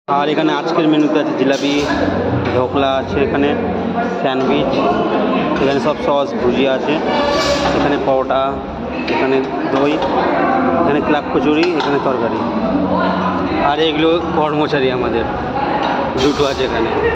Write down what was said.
আর এখানে আজকের মেনুতে আছে জিলাপি, ঢোকলা আছে, এখানে স্যান্ডউইচ, এখানে সব সস ভুজিয়া আছে, এখানে পরোটা, এখানে দই, এখানে ক্লাব কচুরি, এখানে তরকারি। আর এগুলো কর্মচারী আমাদের দুটো আছে এখানে।